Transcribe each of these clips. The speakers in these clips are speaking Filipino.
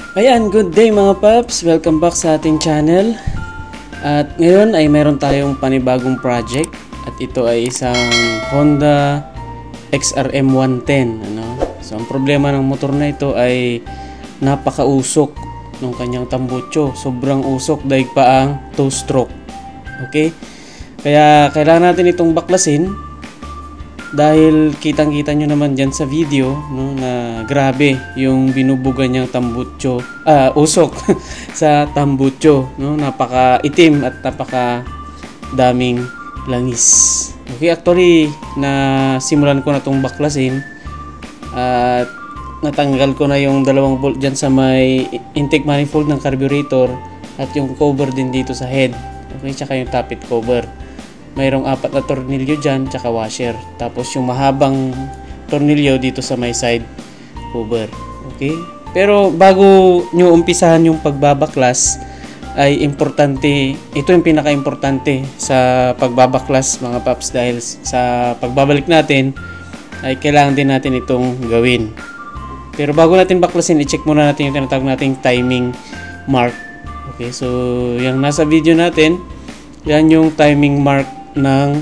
Ayan, good day mga paps! Welcome back sa ating channel. At ngayon ay meron tayong panibagong project. At ito ay isang Honda XRM 110. So ang problema ng motor na ito ay napakausok ng kanyang tambutso. Sobrang usok daig pa ang 2-stroke. Okay? Kaya kailangan natin itong baklasin. Dahil kitang-kita nyo naman dyan sa video, no, na grabe yung binubugan niyang tambutso, usok sa tambutso, no, napaka-itim at napaka-daming langis. Okay, actually, simulan ko na itong baklasin at natanggal ko na yung dalawang bolt dyan sa may intake manifold ng carburetor at yung cover din dito sa head. Okay, tsaka yung tappet cover. Mayroong 4 na tornilyo dyan, tsaka washer. Tapos yung mahabang tornilyo dito sa may side cover. Okay? Pero bago nyo umpisahan yung pagbabaklas, ay importante, ito yung pinaka-importante sa pagbabaklas mga paps, dahil sa pagbabalik natin, ay kailangan din natin itong gawin. Pero bago natin baklasin, i-check muna natin yung tinatawag nating timing mark. Okay, so yung nasa video natin, yan yung timing mark ng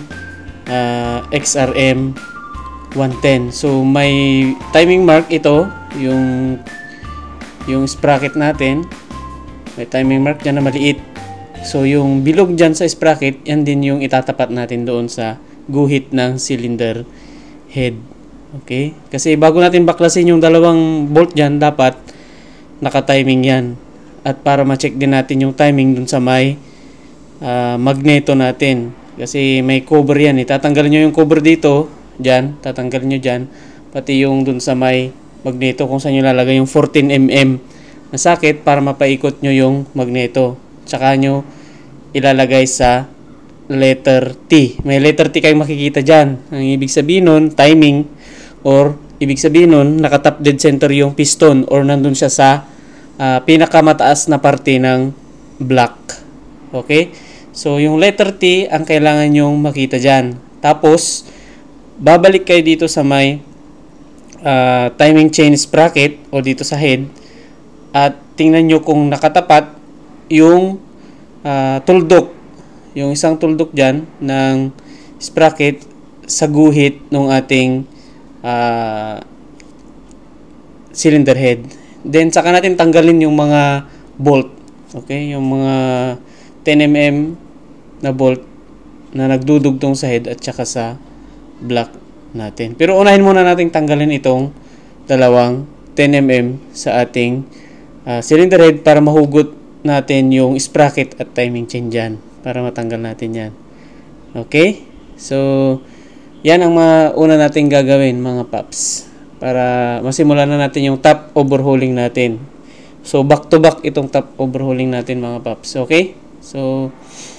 XRM 110. So may timing mark ito, yung sprocket natin. May timing mark dyan na maliit. So yung bilog dyan sa sprocket, yan din yung itatapat natin doon sa guhit ng cylinder head. Okay? Kasi bago natin baklasin yung dalawang bolt dyan, dapat naka-timing yan. At para ma-check din natin yung timing dun sa may magneto natin. Kasi may cover yan. Tatanggalin nyo yung cover dito. Dyan. Tatanggalin nyo dyan. Pati yung dun sa may magneto kung saan nyo lalagay yung 14mm na socket para mapaikot nyo yung magneto. Tsaka nyo ilalagay sa letter T. May letter T kayong makikita dyan. Ang ibig sabihin nun, timing. Or ibig sabihin nun, naka-top dead center yung piston. Or nandun siya sa pinakamataas na parte ng block. Okay? So, yung letter T ang kailangan nyong makita dyan. Tapos, babalik kayo dito sa may timing chain sprocket o dito sa head at tingnan nyo kung nakatapat yung tuldok. Yung isang tuldok dyan ng sprocket sa guhit ng ating cylinder head. Then, saka natin tanggalin yung mga bolt. Okay? Yung mga 10mm na bolt na nagdudugtong sa head at saka sa block natin. Pero unahin muna natin tanggalin itong dalawang 10mm sa ating cylinder head para mahugot natin yung sprocket at timing chain dyan para matanggal natin yan. Okay? So, yan ang una natin gagawin mga paps para masimulan na natin yung top overhauling natin. So, back to back itong top overhauling natin mga paps. Okay? So,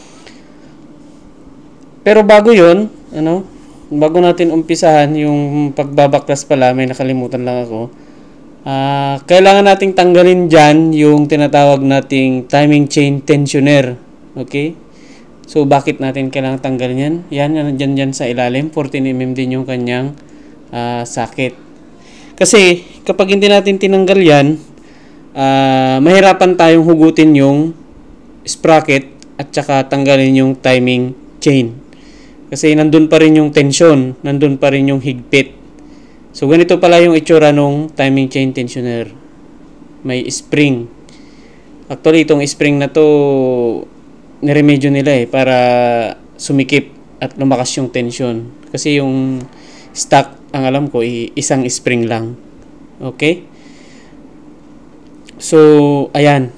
pero bago yun, bago natin umpisahan yung pagbabaklas pala, may nakalimutan lang ako. Kailangan nating tanggalin dyan yung tinatawag nating timing chain tensioner. Okay? So, bakit natin kailangan tanggalin yan? Yan, dyan sa ilalim. 14mm din yung kanyang socket. Kasi, kapag hindi natin tinanggal yan, mahirapan tayong hugutin yung sprocket at saka tanggalin yung timing chain. Kasi nandun pa rin yung tension, nandun pa rin yung higpit. So ganito pala yung itsura nung timing chain tensioner. May spring. Actually itong spring na to niremedyo nila para sumikip at lumakas yung tension. Kasi yung stock, ang alam ko, isang spring lang. Okay? So, ayan.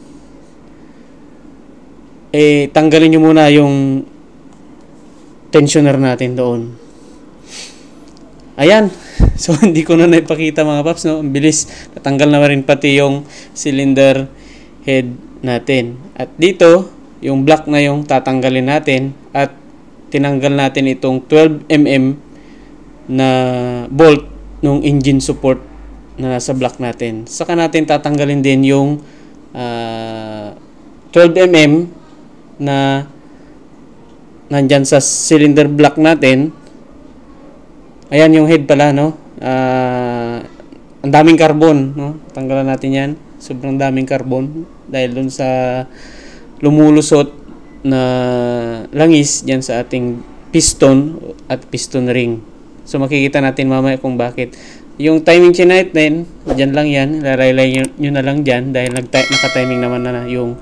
Tanggalin nyo muna yung tensioner natin doon. Ayan. So, hindi ko na naipakita mga paps, no? Ang bilis. Natanggal na rin pati yung cylinder head natin. At dito, yung block na yung tatanggalin natin at tinanggal natin itong 12mm na bolt ng engine support na nasa block natin. Saka natin tatanggalin din yung 12mm na nandyan sa cylinder block natin. Ayan yung head pala, no? Ang daming carbon, no? Tanggalan natin yan. Sobrang daming carbon dahil dun sa lumulusot na langis dyan sa ating piston at piston ring. So makikita natin mamaya kung bakit. Yung timing chain natin, dyan lang yan. Laray nyo na lang dyan dahil naka-timing naman na yung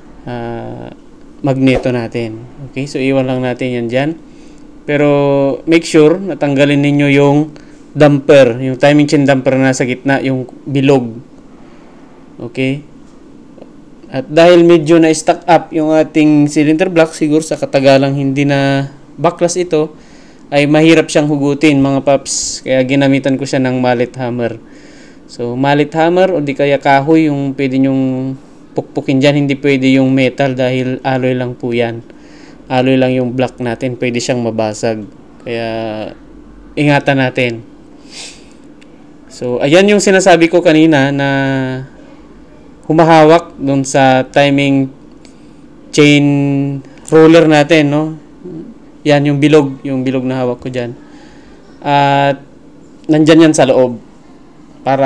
magneto natin. Okay, so iwan lang natin yan dyan. Pero make sure natanggalin ninyo yung damper, yung timing chain damper na nasa gitna, yung bilog. Okay? At dahil medyo na-stack up yung ating cylinder block, siguro sa katagalang hindi na backlash ito, ay mahirap siyang hugutin mga paps. Kaya ginamitan ko siya ng mallet hammer. So mallet hammer o di kaya kahoy yung pwede nyong pukpukin dyan. Hindi pwede yung metal dahil alloy lang po yan. Alloy lang yung block natin. Pwede siyang mabasag. Kaya ingatan natin. So ayan yung sinasabi ko kanina na humahawak dun sa timing chain roller natin, no? Yan yung bilog na hawak ko dyan. At nandyan yan sa loob para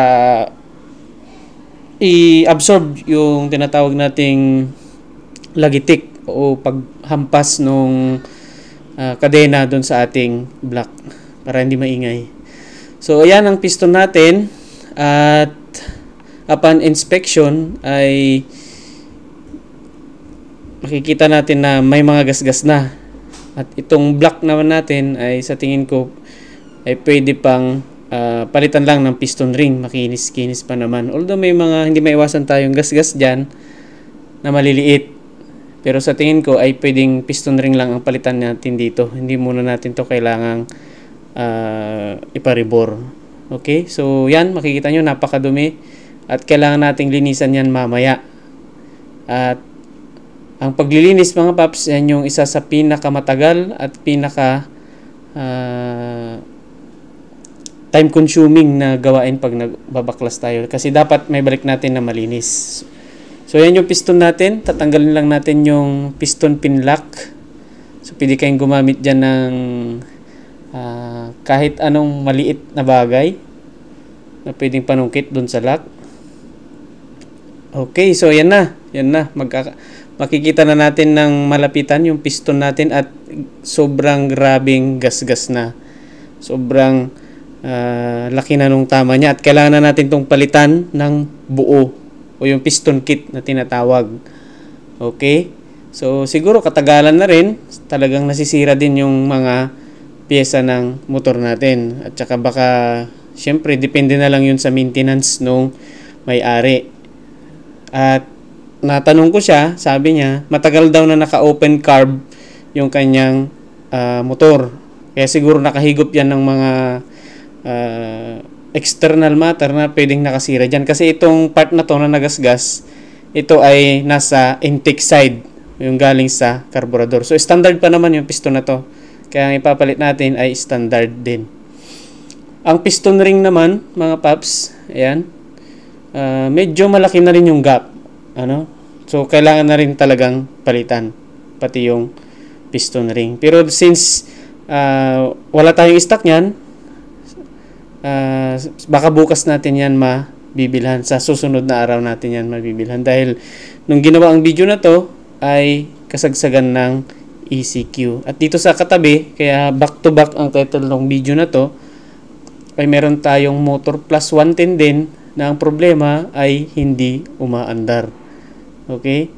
i-absorb yung tinatawag nating lagitik o paghampas nung kadena dun sa ating block para hindi maingay. So ayan ang piston natin at upon inspection ay makikita natin na may mga gasgas na. At itong block naman natin ay sa tingin ko ay pwede pang palitan lang ng piston ring. Makinis-kinis pa naman. Although may mga hindi maiwasan tayong gasgas dyan na maliliit. Pero sa tingin ko ay pwedeng piston ring lang ang palitan natin dito. Hindi muna natin to kailangang iparibor. Okay? So yan, makikita nyo napakadumi. At kailangan nating linisan yan mamaya. At ang paglilinis mga paps, yan yung isa sa pinakamatagal at pinaka time consuming na gawain pag nagbabaklas tayo. Kasi dapat may balik natin na malinis. So yan yung piston natin. Tatanggalin lang natin yung piston pin lock. So pwede kayong gumamit dyan ng kahit anong maliit na bagay na pwedeng panungkit dun sa lock. Okay, so yan na. Yan na. Makikita na natin ng malapitan yung piston natin at sobrang grabing gasgas na. Sobrang laki na nung tama niya. At kailangan na natin itong palitan ng buo o yung piston kit na tinatawag. Okay? So siguro katagalan na rin. Talagang nasisira din yung mga pyesa ng motor natin. At saka baka syempre depende na lang yun sa maintenance nung may-ari. At natanong ko siya, sabi niya, matagal daw na naka-open carb yung kanyang motor. Kaya siguro nakahigop yan ng mga external matter na pwedeng nakasira dyan. Kasi itong part na to na nagasgas, ito ay nasa intake side, yung galing sa carburetor. So standard pa naman yung piston na to. Kaya ang ipapalit natin ay standard din. Ang piston ring naman, mga paps, ayan, medyo malaki na rin yung gap. So kailangan na rin talagang palitan pati yung piston ring. Pero since wala tayong stock niyan, baka bukas natin yan mabibilhan. Sa susunod na araw natin yan mabibilhan. Dahil nung ginawa ang video na to ay kasagsagan ng ECQ. At dito sa katabi, kaya back to back ang title ng video na to, ay meron tayong motor plus 110 din na ang problema ay hindi umaandar. Okay?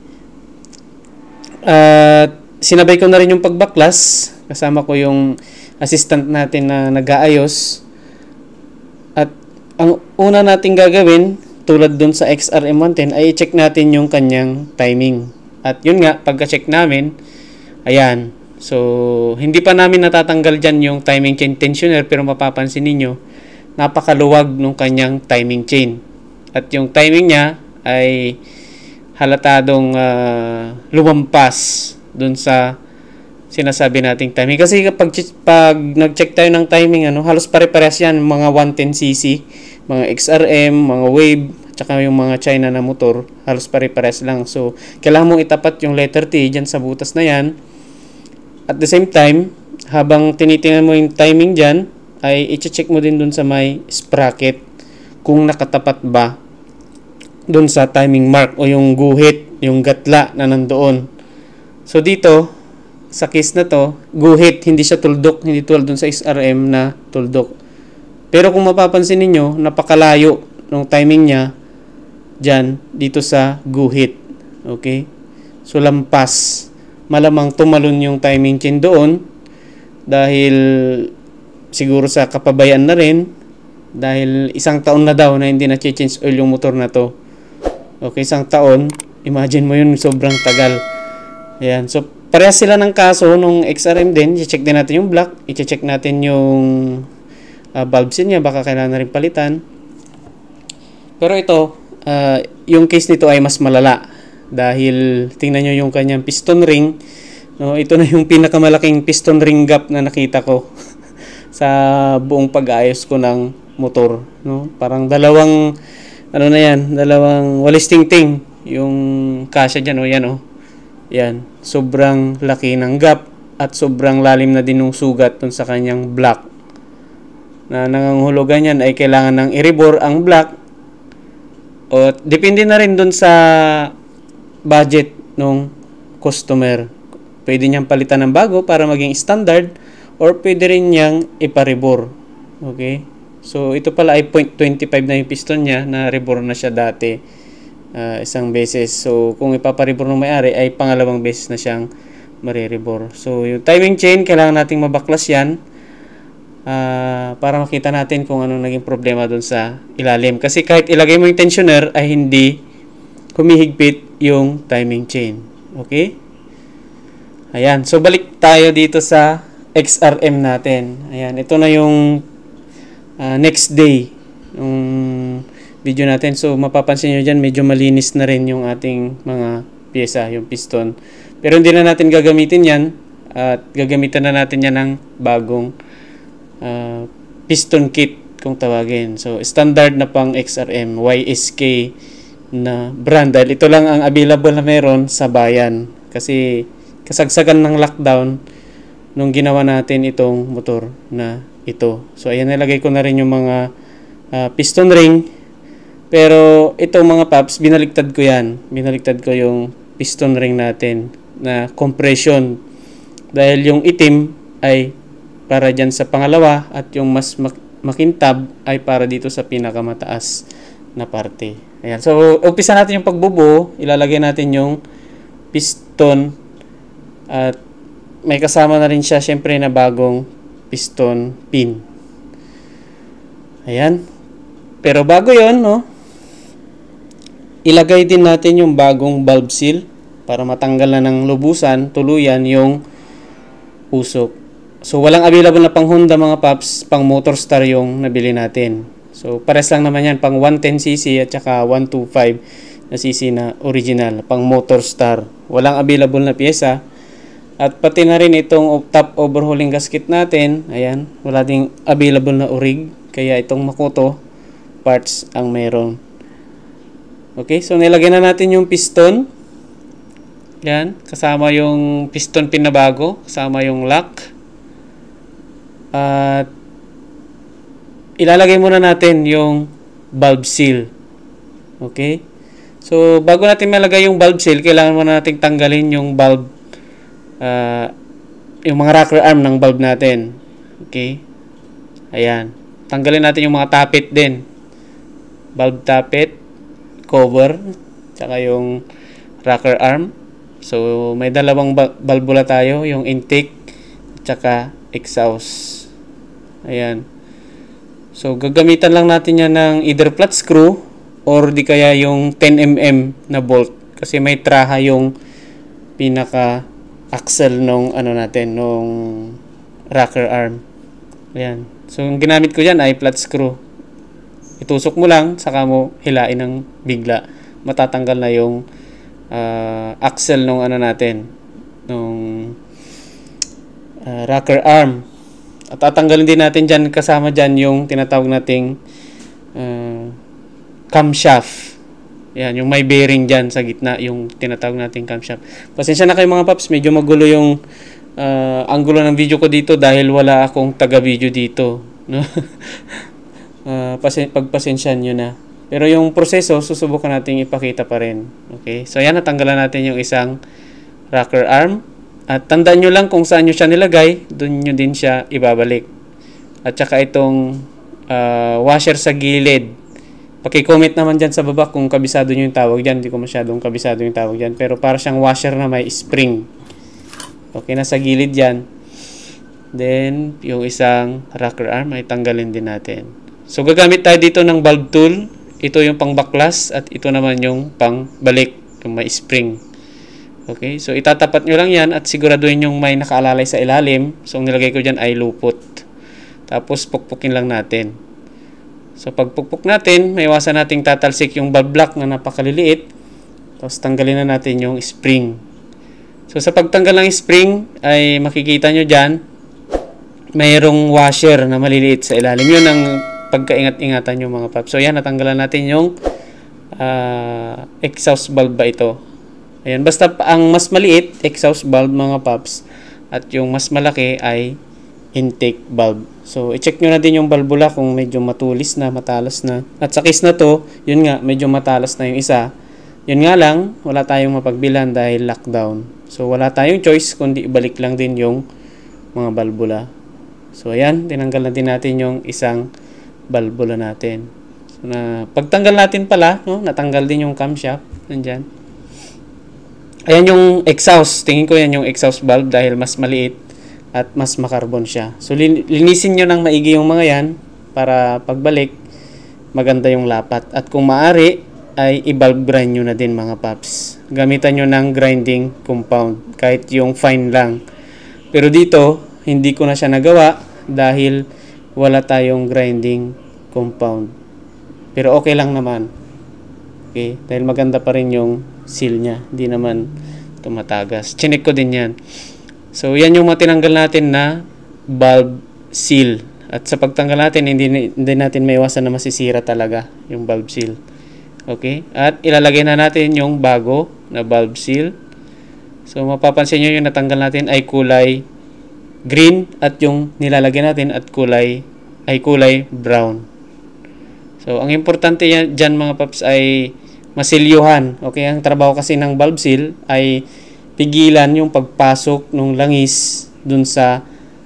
At sinabay ko na rin yung pagbaklas. Kasama ko yung assistant natin na nag-aayos. At ang una nating gagawin, tulad dun sa XRM110, ay i-check natin yung kanyang timing. At yun nga, pagka-check namin, ayan. So, hindi pa namin natatanggal dyan yung timing chain tensioner, pero mapapansin ninyo, napakaluwag nung kanyang timing chain. At yung timing niya ay halatadong lumampas dun sa sinasabi nating timing. Kasi kapag nag-check tayo ng timing, halos pare-parehas yan, mga 110cc, mga XRM, mga Wave, tsaka yung mga China na motor, halos pare-parehas lang. So, kailangan mong itapat yung letter T dyan sa butas na yan. At the same time, habang tinitingnan mo yung timing dyan, ay i-check mo din dun sa may sprocket kung nakatapat ba dun sa timing mark o yung guhit, yung gatla na nandoon. So dito, sa case na to, guhit, hindi siya tuldok, hindi tulad dun sa XRM na tuldok. Pero kung mapapansin niyo, napakalayo ng timing niya dyan, dito sa guhit. Okay? So lampas. Malamang tumalon yung timing chain doon dahil siguro sa kapabayaan na rin, dahil isang taon na daw na hindi na change oil yung motor na to. Okay, isang taon, imagine mo yun, sobrang tagal. Ayan, so parehas sila ng kaso nung XRM din. I-check din natin yung block, i-check natin yung valve seal niya, baka kailangan na rin palitan. Pero ito, yung case nito ay mas malala dahil tingnan nyo yung kanyang piston ring. No, ito na yung pinakamalaking piston ring gap na nakita ko sa buong pag-ayos ko ng motor. No, parang dalawang dalawang walis ting-ting yung kasya dyan. Yan yan, sobrang laki ng gap at sobrang lalim na din ng sugat dun sa kanyang block. Na nangangahulugan yan ay kailangan ng i-rebore ang block. O depende na rin dun sa budget ng customer. Pwede niyang palitan ng bago para maging standard or pwede rin niyang ipa-rebore. Okay? So ito pala ay 0.25 na yung piston niya, na rebore na siya dati isang beses. So kung ipapa-rebore ng may-ari ay pangalawang beses na siyang mare-rebore. So yung timing chain, kailangan nating mabaklas yan para makita natin kung ano naging problema dun sa ilalim. Kasi kahit ilagay mo yung tensioner ay hindi humihigpit yung timing chain. Okay? Ayan. So balik tayo dito sa XRM natin. Ayan. Ito na yung next day yung video natin. So mapapansin nyo dyan, medyo malinis na rin yung ating mga pyesa, yung piston. Pero hindi na natin gagamitin yan at gagamitan na natin yan ng bagong piston kit kung tawagin. So standard na pang XRM, YSK na brand, dahil ito lang ang available na meron sa bayan kasi kasagsagan ng lockdown nung ginawa natin itong motor na ito. So ayan, nilagay ko na rin yung mga piston ring. Pero itong mga paps, binaligtad ko yan. Binaligtad ko yung piston ring natin na compression. Dahil yung itim ay para dyan sa pangalawa at yung mas makintab ay para dito sa pinakamataas na parte. Ayan. So, umpisa natin yung pagbubuo. Ilalagay natin yung piston at may kasama na rin siya syempre na bagong piston pin. Ayan. Pero bago yon, no, ilagay din natin yung bagong valve seal para matanggal na ng lubusan, tuluyan yung usok. So walang available na pang Honda mga paps, pang Motorstar yung nabili natin. So pares lang naman yan, pang 110cc at saka 125 na cc na original, pang Motorstar. Walang available na pyesa. At pati na rin itong top overhauling gasket natin, ayan, wala ding available na orig, kaya itong Makoto parts ang meron. Okay, so nilagay na natin yung piston. Yan, kasama yung piston pin na bago, kasama yung lock. At ilalagay muna natin yung valve seal. Okay? So bago natin malagay yung valve seal, kailangan muna natin tanggalin yung valve, yung mga rocker arm ng valve natin. Okay? Ayan. Tanggalin natin yung mga tappet din. Valve tappet, cover, tsaka yung rocker arm. So may dalawang valvula tayo, yung intake tsaka exhaust. Ayan. So gagamitan lang natin yan ng either flat screw or di kaya yung 10mm na bolt kasi may traha yung pinaka axle nung natin, nung rocker arm. Ayan. So yung ginamit ko diyan ay flat screw. Itusok mo lang, saka mo hilain ng bigla. Matatanggal na yung axle nung natin, nung rocker arm. At tatanggalin din natin dyan, kasama dyan yung tinatawag nating camshaft. Yan, yung may bearing dyan sa gitna, yung tinatawag nating camshaft. Pasensya na kayo mga paps, medyo magulo yung anggulo ng video ko dito dahil wala akong taga-video dito. No? Pagpasensyahan nyo na. Pero yung proseso, susubukan natin ipakita pa rin. Okay? So, yan, natanggalan natin yung isang rocker arm. At tandaan nyo lang kung saan nyo siya nilagay, doon nyo din siya ibabalik. At saka itong washer sa gilid. Paki-comment naman dyan sa baba kung kabisado nyo yung tawag dyan. Hindi ko masyadong kabisado yung tawag dyan. Pero para siyang washer na may spring. Okay, nasa gilid yan. Then, yung isang rocker arm ay tanggalin din natin. So, gagamit tayo dito ng bulb tool. Ito yung pang baklas at ito naman yung pang balik, yung may spring. Okay, so itatapat nyo lang yan at siguraduhin yung may nakaalalay sa ilalim. So, ang nilagay ko dyan ay lupot. Tapos, pukpukin lang natin. So, pag pukpuk natin, may iwasan nating tatalsik yung bulb block na napakaliliit. Tapos, tanggalin na natin yung spring. So, sa pagtanggal ng spring, ay makikita nyo dyan, mayroong washer na maliliit sa ilalim. Yun ang pagkaingat-ingatan yung mga paps. So, yan, natanggalan natin yung exhaust bulb ba ito. Ayan, basta ang mas maliit, exhaust bulb mga paps, at yung mas malaki ay intake bulb. So, i-check nyo na din yung valvula kung medyo matulis na, matalas na. At sa case na to, yun nga, medyo matalas na yung isa. Yun nga lang, wala tayong mapagbilan dahil lockdown. So, wala tayong choice kundi ibalik lang din yung mga valvula. So, ayan, tinanggal na din natin yung isang valvula natin. So, pagtanggal natin pala, no, natanggal din yung camshaft. Nandyan. Ayan yung exhaust. Tingin ko yan yung exhaust valve dahil mas maliit at mas makarbon siya. So, linisin nyo ng maigi yung mga yan para pagbalik, maganda yung lapat. At kung maaari, ay i-valve grind nyo na din mga paps. Gamitan nyo ng grinding compound. Kahit yung fine lang. Pero dito, hindi ko na siya nagawa dahil wala tayong grinding compound. Pero okay lang naman. Okay? Dahil maganda pa rin yung seal niya. Hindi naman tumatagas. Chinek ko din yan. So, yan yung matinanggal natin na valve seal. At sa pagtanggal natin, hindi natin maiwasan na masisira talaga yung valve seal. Okay? At ilalagay na natin yung bago na valve seal. So, mapapansin nyo yung natanggal natin ay kulay green at yung nilalagay natin at kulay brown. So, ang importante dyan mga paps ay masilyuhan. Okay, ang trabaho kasi ng valve seal ay pigilan yung pagpasok ng langis dun sa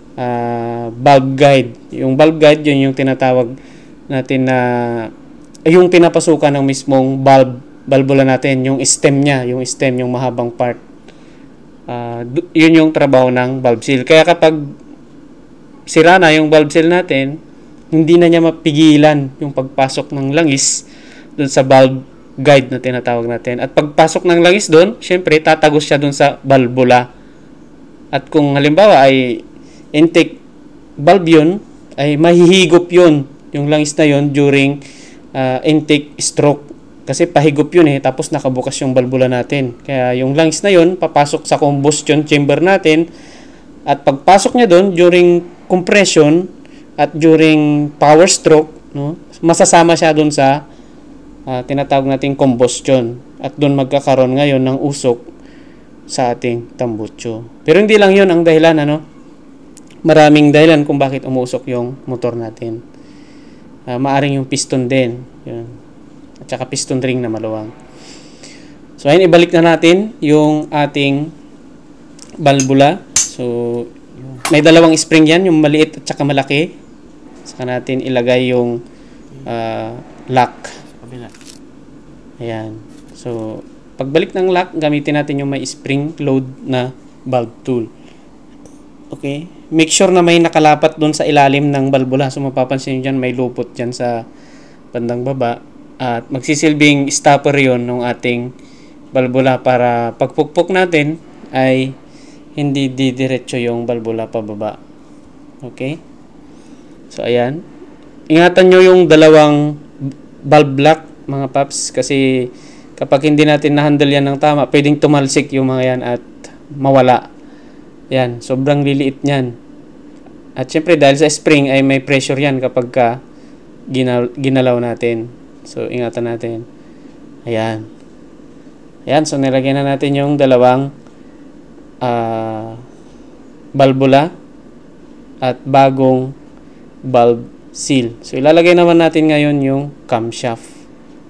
valve guide. Yung valve guide, yun yung tinatawag natin na yung pinapasukan ng mismong valvula natin, yung stem niya, yung mahabang part. Yun yung trabaho ng valve seal. Kaya kapag sira na yung valve seal natin, hindi na niya mapigilan yung pagpasok ng langis dun sa valve guide na tinatawag natin. At pagpasok ng langis dun, syempre tatagos siya dun sa valvula. At kung halimbawa ay intake valve yun, ay mahihigop yun, yung langis na yun during intake stroke. Kasi pahigop yun tapos nakabukas yung valvula natin. Kaya yung langis na yun, papasok sa combustion chamber natin. At pagpasok niya dun, during compression, at during power stroke, no, masasama siya dun sa tinatawag nating combustion. At dun magkakaroon ngayon ng usok sa ating tambutso. Pero hindi lang yun ang dahilan, maraming dahilan kung bakit umuusok yung motor natin. Maaring yung piston din. Yun. At saka piston ring na maluwang. So, ayun, ibalik na natin yung ating valvula. So, may dalawang spring yan, yung maliit at saka malaki. Saka natin ilagay yung lock. Ayan. So, pagbalik ng lock, gamitin natin yung may spring load na valve tool. Okay? Make sure na may nakalapat doon sa ilalim ng valvula. So, mapapansin nyo dyan, may lupot dyan sa bandang baba. At magsisilbing stopper yon ng ating valvula para pagpukpok natin ay hindi didiretso yung valvula pababa. Okay? So, ayan. Ingatan nyo yung dalawang valve block, mga paps, kasi kapag hindi natin na-handle yan ng tama, pwedeng tumalsik yung mga yan at mawala. Yan, sobrang liliit niyan. At syempre, dahil sa spring ay may pressure yan kapag ginalaw natin. So, ingatan natin. Ayan. Ayan, so nilagyan na natin yung dalawang valvula at bagong valve seal. So, ilalagay naman natin ngayon yung camshaft.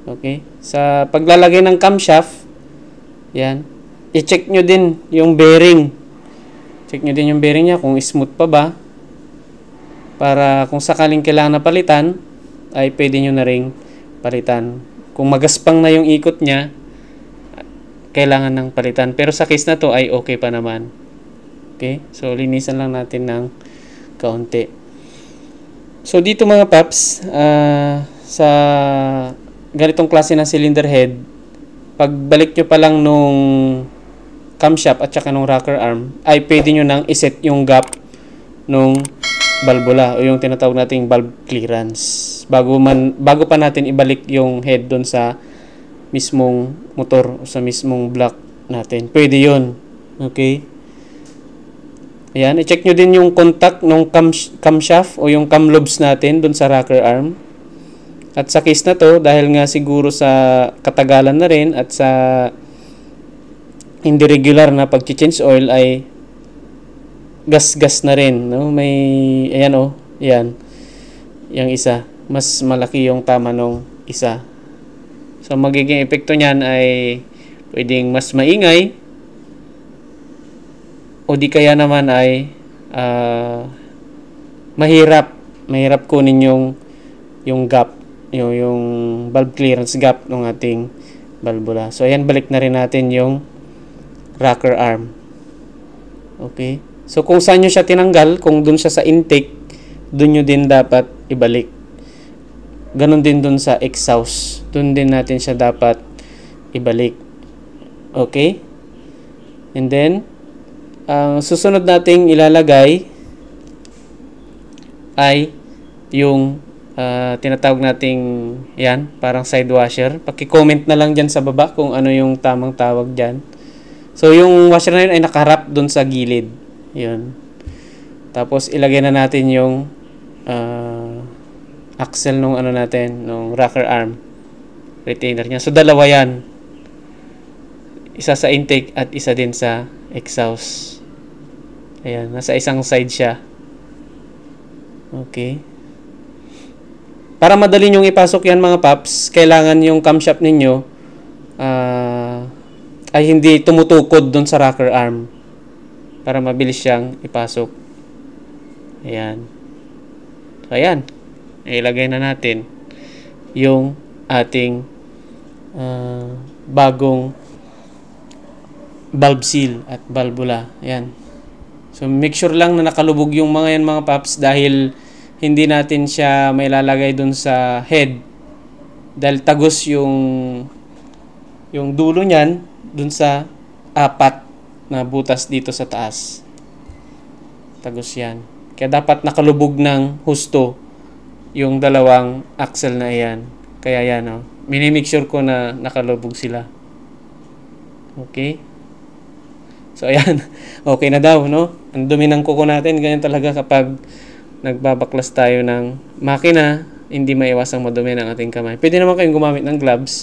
Okay? Sa paglalagay ng camshaft, yan, i-check nyo din yung bearing. Check nyo din yung bearing niya kung smooth pa ba. Para kung sakaling kailangan na palitan, ay pwede nyo na ring palitan. Kung magaspang na yung ikot niya, kailangan ng palitan. Pero sa case na to ay okay pa naman. Okay? So, linisan lang natin ng kaunti. So, dito mga paps, sa ganitong klase ng cylinder head, pagbalik nyo pa lang nung camshaft at saka nung rocker arm, ay pwede nyo nang iset yung gap nung valvula o yung tinatawag nating valve clearance bago pa natin ibalik yung head doon sa mismong motor o sa mismong block natin. Pwede yun. Okay? Ayan, i-check nyo din yung contact ng camshaft o yung cam lobes natin doon sa rocker arm. At sa case na to, dahil nga siguro sa katagalan na rin at sa hindi regular na pag-change oil ay gas-gas na rin, no? May ayan yan. Yung isa, mas malaki yung tama nung isa. So magiging epekto niyan ay pwedeng mas maingay o di kaya naman ay mahirap kunin yung gap, yung valve clearance gap ng ating valvula. So ayan, balik na rin natin yung rocker arm. Okay? So kung saan nyo siya tinanggal, kung dun siya sa intake, dun nyo din dapat ibalik. Ganon din dun sa exhaust. Dun din natin siya dapat ibalik. Okay? And then, ang susunod nating ilalagay ay yung tinatawag nating yan, parang side washer. Paki-comment na lang dyan sa baba kung ano yung tamang tawag dyan. So yung washer na yun ay nakaharap dun sa gilid. Yun. Tapos ilagay na natin yung axle nung nung rocker arm retainer niya. So dalawa yan. Isa sa intake at isa din sa exhaust. Ayan, nasa isang side siya. Okay. Para madali nyong ipasok yan mga paps, kailangan yung camshaft ninyo ay hindi tumutukod dun sa rocker arm. Para mabilis siyang ipasok. Ayan. So, ayan. Ilagay na natin yung ating bagong valve seal at valvula. Ayan. So, make sure lang na nakalubog yung mga yan mga paps dahil hindi natin siya may lalagay dun sa head. Dahil tagos yung dulo niyan dun sa apat na butas dito sa taas. Tagos yan. Kaya dapat nakalubog ng husto yung dalawang axle na iyan. Kaya yan, minimake sure ko na nakalubog sila. Okay? So, ayan. Okay na daw, no? Ang dumi ng kuko natin. Ganyan talaga kapag nagbabaklas tayo ng makina, hindi maiwasang madumi ng ating kamay. Pwede naman kayong gumamit ng gloves.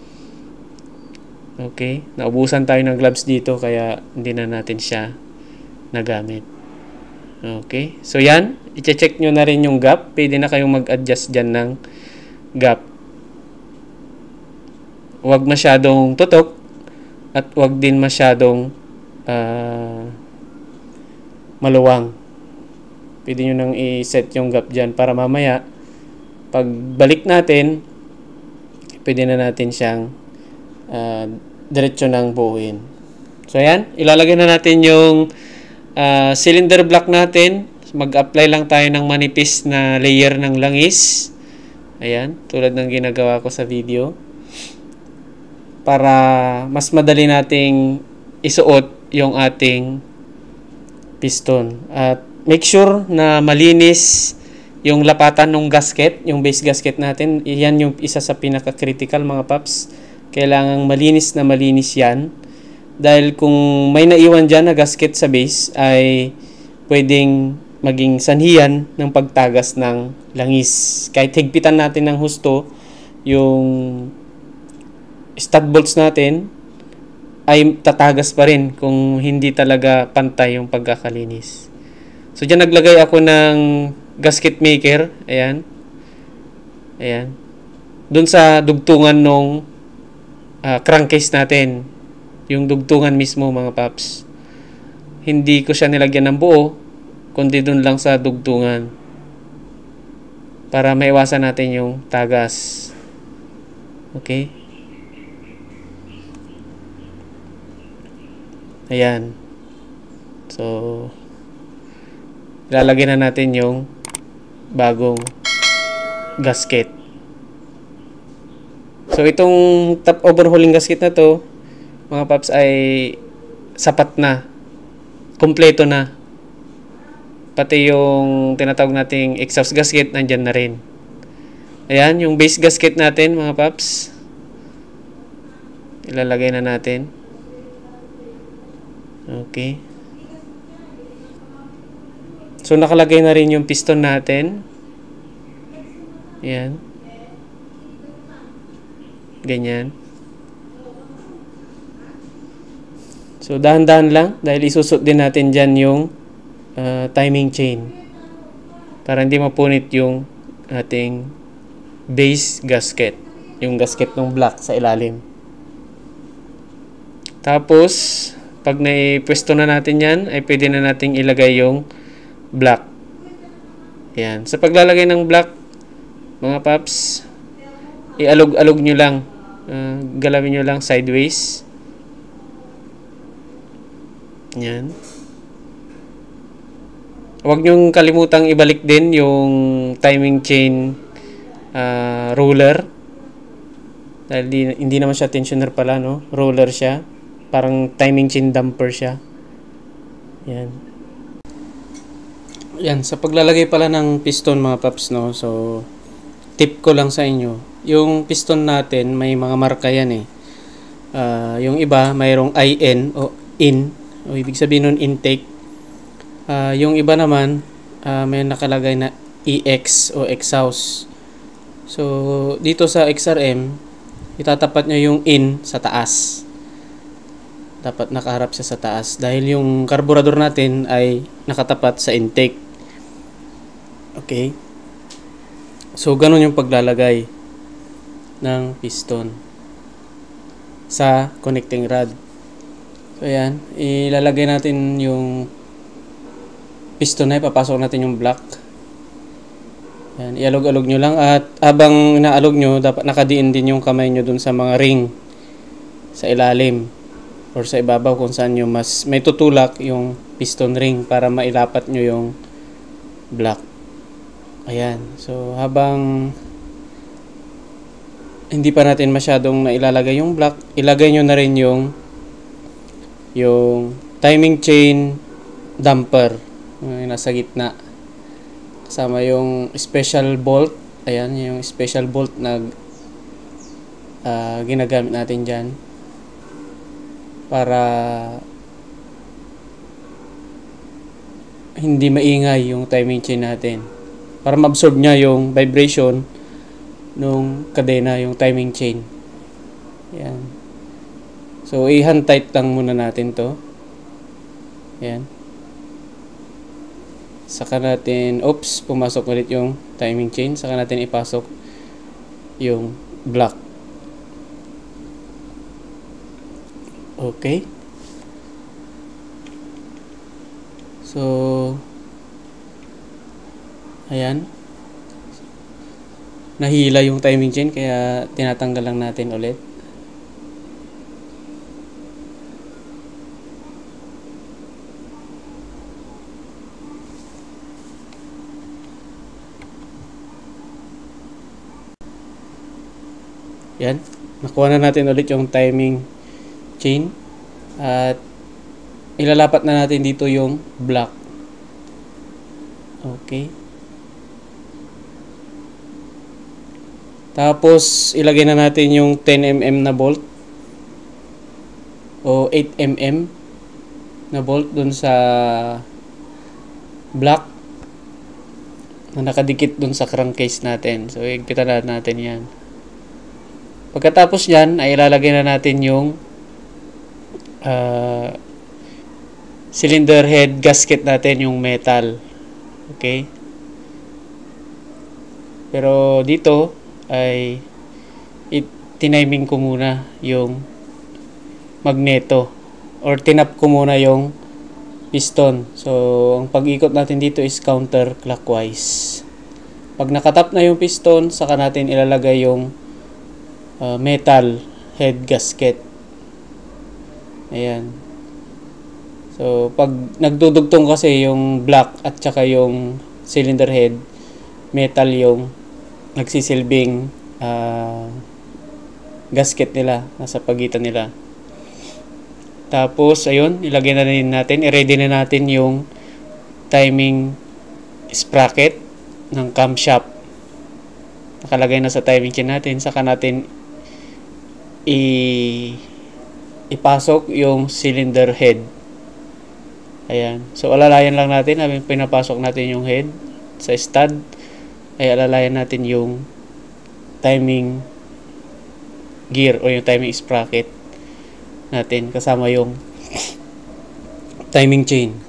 Okay? Naubusan tayo ng gloves dito kaya hindi na natin siya nagamit. Okay? So yan, i-check nyo na rin yung gap. Pwede na kayong mag-adjust dyan ng gap. Huwag masyadong tutok at huwag din masyadong maluwang. Pwede nyo nang i-set yung gap dyan para mamaya pag balik natin, pwede na natin siyang diretso ng buuin. So, ayan. Ilalagay na natin yung cylinder block natin. Mag-apply lang tayo ng manipis na layer ng langis. Ayan. Tulad ng ginagawa ko sa video. Para mas madali nating isuot yung ating piston. At make sure na malinis yung lapatan ng gasket, yung base gasket natin. Yan yung isa sa pinaka-critical mga paps. Kailangang malinis na malinis yan. Dahil kung may naiwan dyan na gasket sa base, ay pwedeng maging sanhiyan ng pagtagas ng langis. Kahit higpitan natin ng husto, yung stud bolts natin, ay tatagas pa rin kung hindi talaga pantay yung pagkakalinis. So, dyan naglagay ako ng gasket maker. Ayan. Ayan. dun sa dugtungan nung crankcase natin. Yung dugtungan mismo mga paps. Hindi ko siya nilagyan ng buo, kundi dun lang sa dugtungan. Para maiwasan natin yung tagas. Okay? Ayan. So, ilalagay na natin yung bagong gasket. So, itong top overhauling gasket na to, mga paps, ay sapat na. Kompleto na. Pati yung tinatawag nating exhaust gasket, nandyan na rin. Ayan, yung base gasket natin, mga paps. Ilalagay na natin. Okay. So, nakalagay na rin yung piston natin. Ayan. Ganyan. So, dahan-dahan lang dahil isusot din natin dyan yung timing chain para hindi mapunit yung ating base gasket. Yung gasket ng black sa ilalim. Tapos, pag naipwesto na natin yan, ay pwede na nating ilagay yung black. Ayan. Sa paglalagay ng black, mga paps, ialog-alog nyo lang. Galawin nyo lang sideways. Yan. Huwag nyong kalimutang ibalik din yung timing chain roller. Dahil hindi naman siya tensioner pala, no? Roller siya. Parang timing chain damper siya. Yan. Yan. Sa paglalagay pala ng piston, mga paps, no? So, tip ko lang sa inyo. Yung piston natin, may mga marka yan eh. Yung iba, mayroong IN o in. O ibig sabihin nun intake. Yung iba naman, may nakalagay na EX o exhaust. So, dito sa XRM, itatapat nyo yung in sa taas. Dapat nakaharap siya sa taas. Dahil yung carburetor natin ay nakatapat sa intake. Okay? So, ganun yung paglalagay ng piston sa connecting rod. So, ayan. Ilalagay natin yung piston na ipapasok natin yung block. Ayan. Ialog-alog nyo lang. At habang inaalog nyo, dapat nakadiin din yung kamay nyo dun sa mga ring sa ilalim or sa ibabaw kung saan nyo mas may tutulak yung piston ring para mailapat nyo yung block. Ayan. So, habang hindi pa natin masyadong nailalagay yung block, ilagay nyo na rin yung timing chain damper. Nasa gitna. Kasama yung special bolt. Ayan, yung special bolt na ginagamit natin dyan. Para hindi maingay yung timing chain natin. Para ma-absorb niya yung vibration nung kadena, yung timing chain. Ayan. So, i-hand tight lang muna natin to. Ayan. Saka natin, pumasok ulit yung timing chain. Saka natin ipasok yung block. Okay. So, ayan. Nahila yung timing chain kaya tinatanggal lang natin ulit. Yan. Nakuha na natin ulit yung timing chain. At ilalapat na natin dito yung block. Okay. Tapos, ilagay na natin yung 10mm na bolt. O 8mm na bolt dun sa block na nakadikit dun sa crankcase natin. So, higpitan na natin yan. Pagkatapos yan, ay ilalagay na natin yung cylinder head gasket natin, yung metal. Okay? Pero dito ay tiniming ko muna yung magneto or tinap ko muna yung piston. So, ang pag-ikot natin dito is counterclockwise. Pag nakatap na yung piston, saka natin ilalagay yung metal head gasket. Ayan. So, pag nagdudugtong kasi yung block at saka yung cylinder head, metal yung nagsisilbing gasket nila, nasa pagitan nila. Tapos, ayun, ilagay na rin natin, i-ready na natin yung timing sprocket ng camshaft. Nakalagay na sa timing chain natin, saka natin ipasok yung cylinder head. Ayan. So, alalayan lang natin habang pinapasok natin yung head sa stud, ay alalayan natin yung timing gear o yung timing sprocket natin kasama yung timing chain.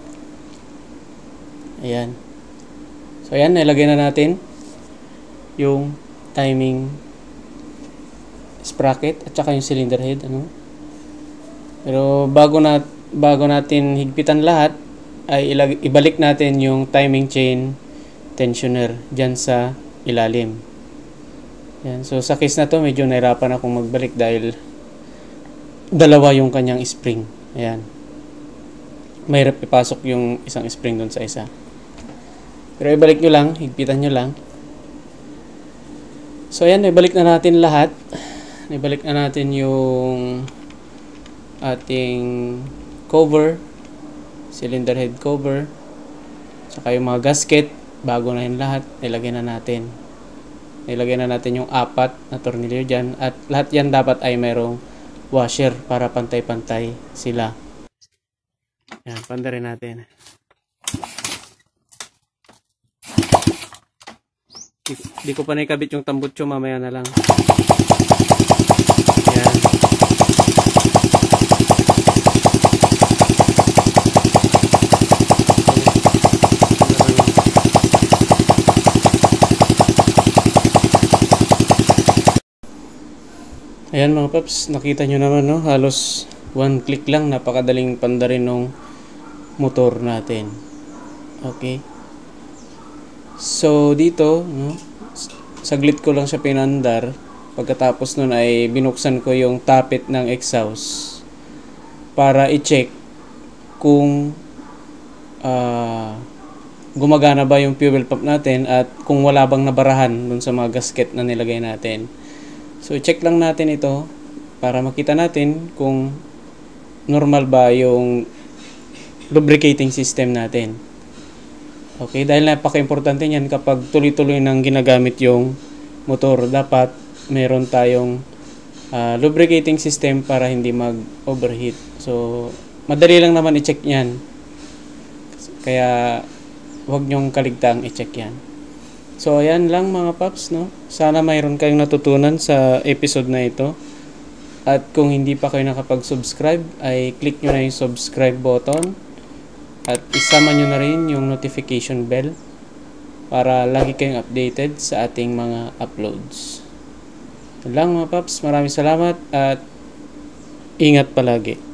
Ayan. So, ayan, nilagay na natin yung timing sprocket at saka yung cylinder head, ano. Pero bago natin higpitan lahat, ay ibalik natin yung timing chain tensioner dyan sa ilalim. Yan. So, sa case na to, medyo nahirapan akong magbalik dahil dalawa yung kanyang spring. Ayan. Mahirap ipasok yung isang spring doon sa isa. Pero ibalik nyo lang, higpitan nyo lang. So, ayan, ibalik na natin lahat. Ibalik na natin yung ating cover, cylinder head cover, saka yung mga gasket, bago na yun lahat, nilagay na natin. Nilagay na natin yung 4 na tornilyo dyan, at lahat yan dapat ay mayroong washer para pantay-pantay sila. Yan, pandarin natin. Di ko pa naikabit yung tambutso, mamaya na lang. Yan. Ayan mga paps, nakita nyo naman, no? Halos one click lang, napakadaling pandarin ng motor natin. Okay. So dito, no, saglit ko lang siya pinandar. Pagkatapos nun ay binuksan ko yung tappet ng exhaust para i-check kung gumagana ba yung fuel pump natin at kung wala bang nabarahan dun sa mga gasket na nilagay natin. So, check lang natin ito para makita natin kung normal ba yung lubricating system natin. Okay, dahil napaka-importante niyan kapag tuloy-tuloy nang ginagamit yung motor, dapat meron tayong lubricating system para hindi mag-overheat. So, madali lang naman i-check yan. Kaya, huwag nyong kaligtaang i-check yan. So, ayan lang mga paps, no? Sana mayroon kayong natutunan sa episode na ito. At kung hindi pa kayo nakapag-subscribe, ay click nyo na yung subscribe button. At isama nyo na rin yung notification bell para lagi kayong updated sa ating mga uploads. Yun lang mga paps, maraming salamat at ingat palagi.